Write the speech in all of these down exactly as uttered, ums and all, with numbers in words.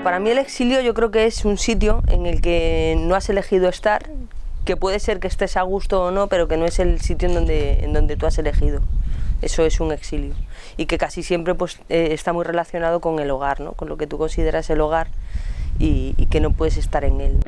Para mí el exilio yo creo que es un sitio en el que no has elegido estar, que puede ser que estés a gusto o no, pero que no es el sitio en donde, en donde tú has elegido. Eso es un exilio. Y que casi siempre pues, eh, está muy relacionado con el hogar, ¿no? Con lo que tú consideras el hogar y, y que no puedes estar en él.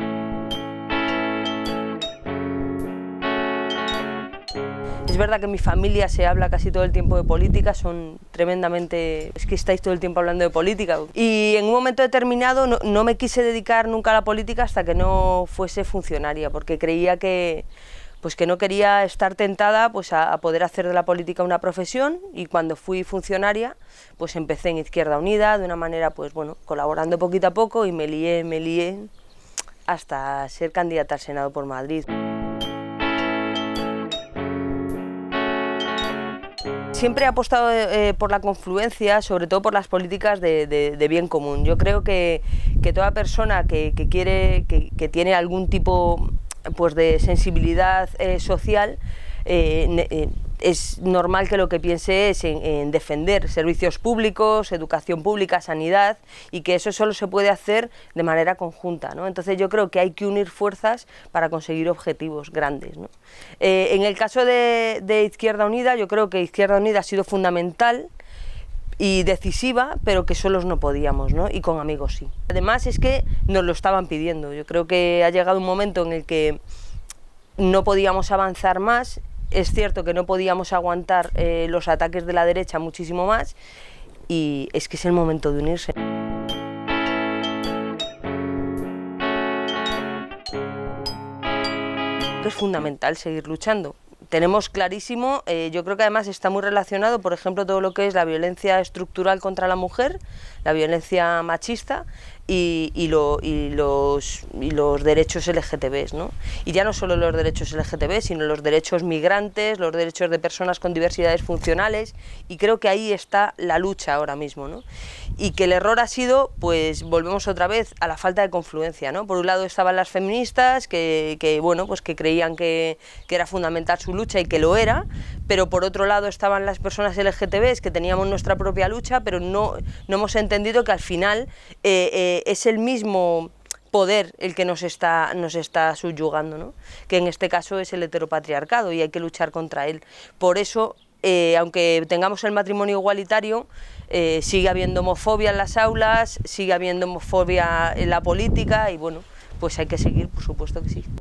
Es verdad que en mi familia se habla casi todo el tiempo de política, son tremendamente... es que estáis todo el tiempo hablando de política. Y en un momento determinado no, no me quise dedicar nunca a la política hasta que no fuese funcionaria, porque creía que, pues que no quería estar tentada pues a, a poder hacer de la política una profesión, y cuando fui funcionaria pues empecé en Izquierda Unida de una manera pues bueno, colaborando poquito a poco, y me lié, me lié hasta ser candidata al Senado por Madrid. Siempre he apostado eh, por la confluencia, sobre todo por las políticas de, de, de bien común. Yo creo que, que toda persona que, que quiere, que, que tiene algún tipo pues, de sensibilidad eh, social, eh, eh, es normal que lo que piense es en, en defender servicios públicos, educación pública, sanidad, y que eso solo se puede hacer de manera conjunta, ¿no? Entonces yo creo que hay que unir fuerzas para conseguir objetivos grandes, ¿no? Eh, en el caso de, de Izquierda Unida, yo creo que Izquierda Unida ha sido fundamental y decisiva, pero que solos no podíamos, ¿no? Y con amigos sí. Además es que nos lo estaban pidiendo. Yo creo que ha llegado un momento en el que no podíamos avanzar más. Es cierto que no podíamos aguantar eh, los ataques de la derecha muchísimo más, y es que es el momento de unirse. Es fundamental seguir luchando. Tenemos clarísimo, eh, yo creo que además está muy relacionado, por ejemplo, todo lo que es la violencia estructural contra la mujer, la violencia machista y, y, lo, y, los, y los derechos L G T B, ¿no? Y ya no solo los derechos L G T B, sino los derechos migrantes, los derechos de personas con diversidades funcionales, y creo que ahí está la lucha ahora mismo, ¿no? Y que el error ha sido, pues volvemos otra vez a la falta de confluencia, ¿no? Por un lado estaban las feministas que, que bueno, pues que creían que, que era fundamental su lucha, y que lo era, pero por otro lado estaban las personas L G T B que teníamos nuestra propia lucha, pero no, no hemos entendido que al final eh, eh, es el mismo poder el que nos está, nos está subyugando, ¿no? Que en este caso es el heteropatriarcado, y hay que luchar contra él. Por eso, eh, aunque tengamos el matrimonio igualitario, eh, sigue habiendo homofobia en las aulas, sigue habiendo homofobia en la política, y bueno, pues hay que seguir, por supuesto que sí.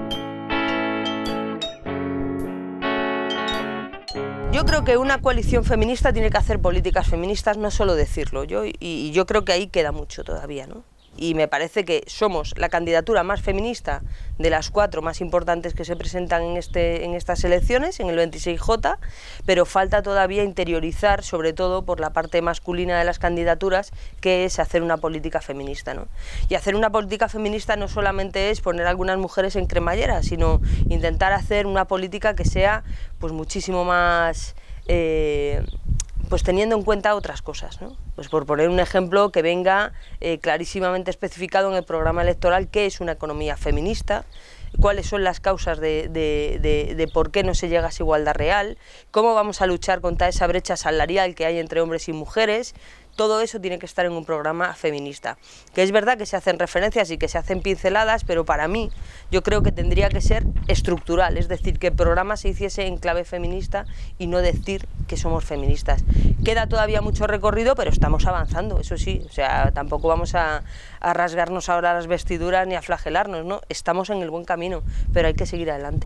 Yo creo que una coalición feminista tiene que hacer políticas feministas, no solo decirlo, yo, y, y yo creo que ahí queda mucho todavía, ¿no? Y me parece que somos la candidatura más feminista de las cuatro más importantes que se presentan en, este, en estas elecciones, en el veintiséis J, pero falta todavía interiorizar, sobre todo por la parte masculina de las candidaturas, que es hacer una política feminista, ¿no? Y hacer una política feminista no solamente es poner a algunas mujeres en cremallera, sino intentar hacer una política que sea pues muchísimo más... Eh, pues teniendo en cuenta otras cosas, ¿no? Pues por poner un ejemplo, que venga eh, clarísimamente especificado en el programa electoral qué es una economía feminista, cuáles son las causas de, de, de, de por qué no se llega a esa igualdad real, cómo vamos a luchar contra esa brecha salarial que hay entre hombres y mujeres. Todo eso tiene que estar en un programa feminista, que es verdad que se hacen referencias y que se hacen pinceladas, pero para mí yo creo que tendría que ser estructural, es decir, que el programa se hiciese en clave feminista y no decir que somos feministas. Queda todavía mucho recorrido, pero estamos avanzando, eso sí, o sea, tampoco vamos a, a rasgarnos ahora las vestiduras ni a flagelarnos, ¿no? Estamos en el buen camino, pero hay que seguir adelante.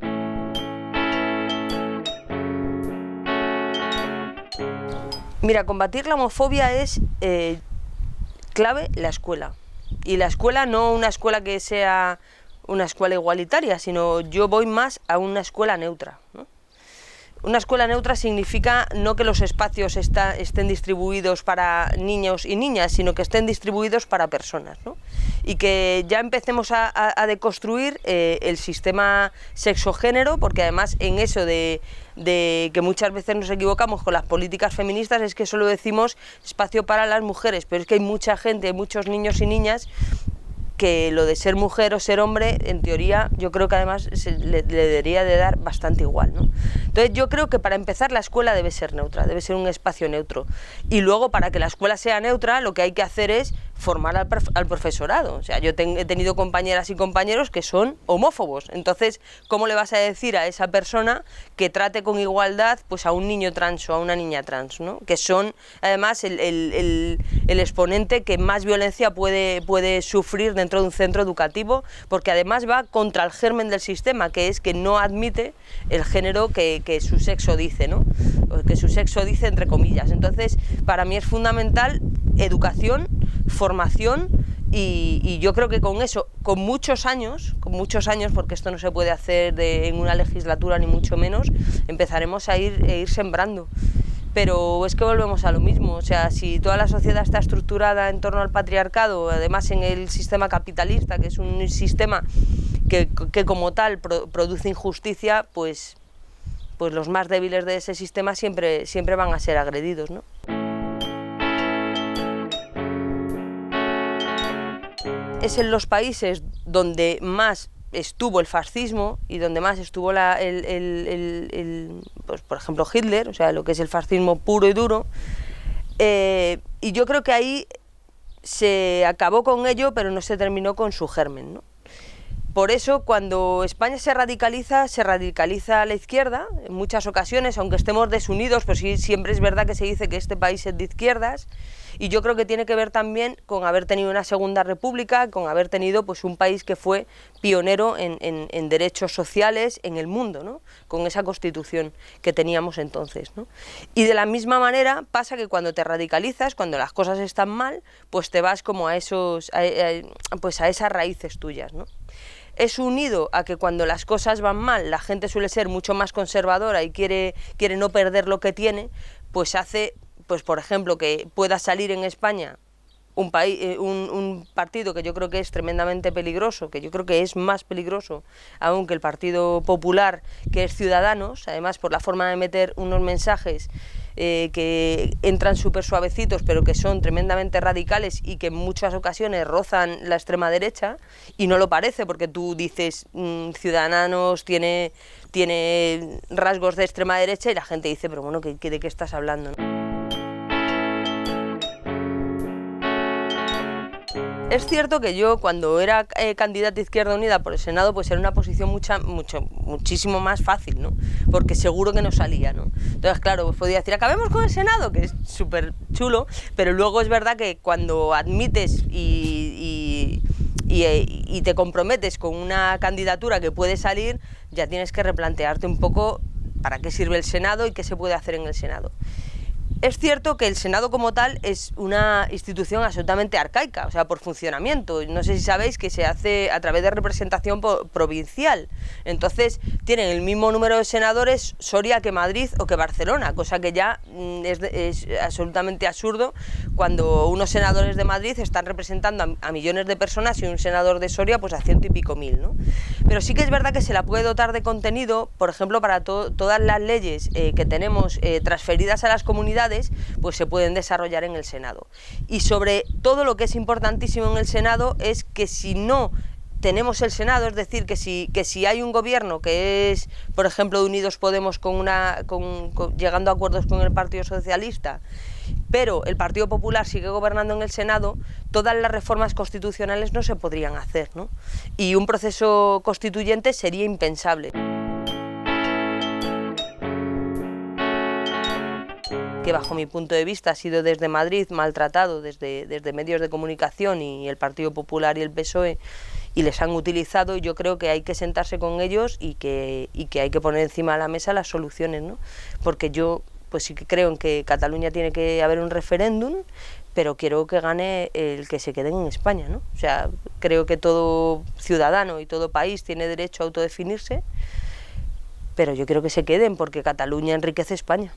Mira, combatir la homofobia es eh, clave la escuela. Y la escuela no una escuela que sea una escuela igualitaria, sino yo voy más a una escuela neutra, ¿no? Una escuela neutra significa no que los espacios está, estén distribuidos para niños y niñas, sino que estén distribuidos para personas, ¿no? Y que ya empecemos a, a, a deconstruir eh, el sistema sexo-género, porque además en eso de, de que muchas veces nos equivocamos con las políticas feministas es que solo decimos espacio para las mujeres, pero es que hay mucha gente, hay muchos niños y niñas que lo de ser mujer o ser hombre, en teoría, yo creo que además se, le, le debería de dar bastante igual, ¿no? Entonces yo creo que para empezar la escuela debe ser neutra, debe ser un espacio neutro. Y luego para que la escuela sea neutra lo que hay que hacer es formar al, al profesorado. O sea, yo ten, he tenido compañeras y compañeros que son homófobos. Entonces, ¿cómo le vas a decir a esa persona que trate con igualdad pues a un niño trans o a una niña trans, ¿no? Que son además el, el, el, el exponente que más violencia puede, puede sufrir dentro de un centro educativo, porque además va contra el germen del sistema, que es que no admite el género que, que su sexo dice, ¿no? Que su sexo dice entre comillas. Entonces, para mí es fundamental educación, formación y, y yo creo que con eso, con muchos años, con muchos años, porque esto no se puede hacer de, en una legislatura ni mucho menos, empezaremos a ir, a ir sembrando. Pero es que volvemos a lo mismo, o sea, si toda la sociedad está estructurada en torno al patriarcado, además en el sistema capitalista, que es un sistema que, que como tal pro, produce injusticia, pues, pues los más débiles de ese sistema siempre, siempre van a ser agredidos, ¿no? Es en los países donde más estuvo el fascismo y donde más estuvo la, el, el, el, el, pues, por ejemplo Hitler, o sea, lo que es el fascismo puro y duro, eh, y yo creo que ahí se acabó con ello, pero no se terminó con su germen, ¿no? Por eso, cuando España se radicaliza, se radicaliza a la izquierda, en muchas ocasiones, aunque estemos desunidos, pues sí, siempre es verdad que se dice que este país es de izquierdas, y yo creo que tiene que ver también con haber tenido una segunda república, con haber tenido pues un país que fue pionero en, en, en derechos sociales en el mundo, ¿no? Con esa constitución que teníamos entonces, ¿no? Y de la misma manera pasa que cuando te radicalizas, cuando las cosas están mal, pues te vas como a esos, a, a, pues a esas raíces tuyas, ¿no? Es unido a que cuando las cosas van mal, la gente suele ser mucho más conservadora y quiere, quiere no perder lo que tiene, pues hace, pues por ejemplo, que pueda salir en España un, país, un, un partido que yo creo que es tremendamente peligroso, que yo creo que es más peligroso aún que el Partido Popular, que es Ciudadanos, además por la forma de meter unos mensajes Eh, que entran súper suavecitos pero que son tremendamente radicales y que en muchas ocasiones rozan la extrema derecha, y no lo parece porque tú dices mmm, Ciudadanos tiene, tiene rasgos de extrema derecha y la gente dice, pero bueno, ¿qué, qué, ¿de qué estás hablando, ¿no? Es cierto que yo cuando era eh, candidata a Izquierda Unida por el Senado, pues era una posición mucha, mucho, muchísimo más fácil, ¿no? Porque seguro que no salía, ¿no? Entonces, claro, pues podía decir, acabemos con el Senado, que es súper chulo, pero luego es verdad que cuando admites y, y, y, y te comprometes con una candidatura que puede salir, ya tienes que replantearte un poco para qué sirve el Senado y qué se puede hacer en el Senado. Es cierto que el Senado como tal es una institución absolutamente arcaica, o sea, por funcionamiento. No sé si sabéis que se hace a través de representación provincial. Entonces, tienen el mismo número de senadores Soria que Madrid o que Barcelona, cosa que ya es, es absolutamente absurdo cuando unos senadores de Madrid están representando a, a millones de personas y un senador de Soria pues a ciento y pico mil, ¿no? Pero sí que es verdad que se la puede dotar de contenido, por ejemplo, para to todas las leyes eh, que tenemos eh, transferidas a las comunidades, pues se pueden desarrollar en el Senado. Y sobre todo lo que es importantísimo en el Senado es que si no tenemos el Senado, es decir, que si, que si hay un gobierno que es, por ejemplo, de Unidos Podemos con una, con, con, llegando a acuerdos con el Partido Socialista, pero el Partido Popular sigue gobernando en el Senado, todas las reformas constitucionales no se podrían hacer, ¿no? Y un proceso constituyente sería impensable. Que bajo mi punto de vista ha sido desde Madrid maltratado, desde, desde medios de comunicación y el Partido Popular y el P S O E, y les han utilizado, y yo creo que hay que sentarse con ellos y que, y que hay que poner encima de la mesa las soluciones, ¿no? Porque yo pues sí que creo en que Cataluña tiene que haber un referéndum, pero quiero que gane el que se queden en España, ¿no? O sea, creo que todo ciudadano y todo país tiene derecho a autodefinirse, pero yo quiero que se queden porque Cataluña enriquece España.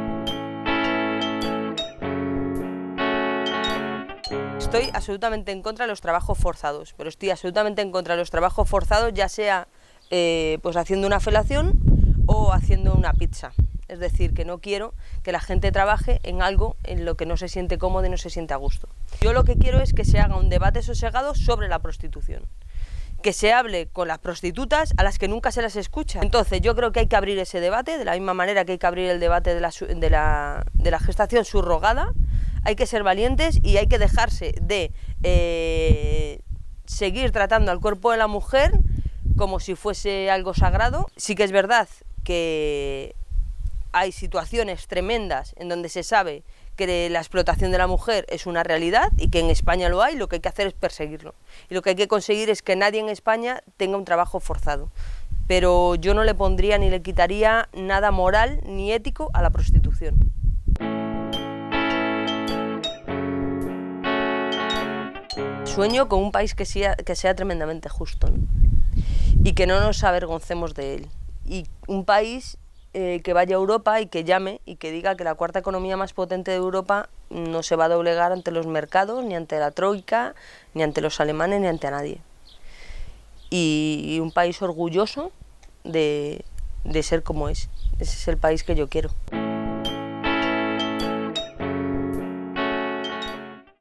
Estoy absolutamente en contra de los trabajos forzados, pero estoy absolutamente en contra de los trabajos forzados, ya sea eh, pues haciendo una felación o haciendo una pizza. Es decir, que no quiero que la gente trabaje en algo en lo que no se siente cómodo y no se siente a gusto. Yo lo que quiero es que se haga un debate sosegado sobre la prostitución, que se hable con las prostitutas a las que nunca se las escucha. Entonces yo creo que hay que abrir ese debate, de la misma manera que hay que abrir el debate de la, de la, de la gestación subrogada. Hay que ser valientes y hay que dejarse de eh, seguir tratando al cuerpo de la mujer como si fuese algo sagrado. Sí que es verdad que hay situaciones tremendas en donde se sabe que la explotación de la mujer es una realidad y que en España lo hay, lo que hay que hacer es perseguirlo. Y lo que hay que conseguir es que nadie en España tenga un trabajo forzado. Pero yo no le pondría ni le quitaría nada moral ni ético a la prostitución. Sueño con un país que sea, que sea tremendamente justo, ¿no? Y que no nos avergoncemos de él. Y un país eh, que vaya a Europa y que llame y que diga que la cuarta economía más potente de Europa no se va a doblegar ante los mercados, ni ante la troika, ni ante los alemanes, ni ante nadie. Y, y un país orgulloso de, de ser como es. Ese es el país que yo quiero.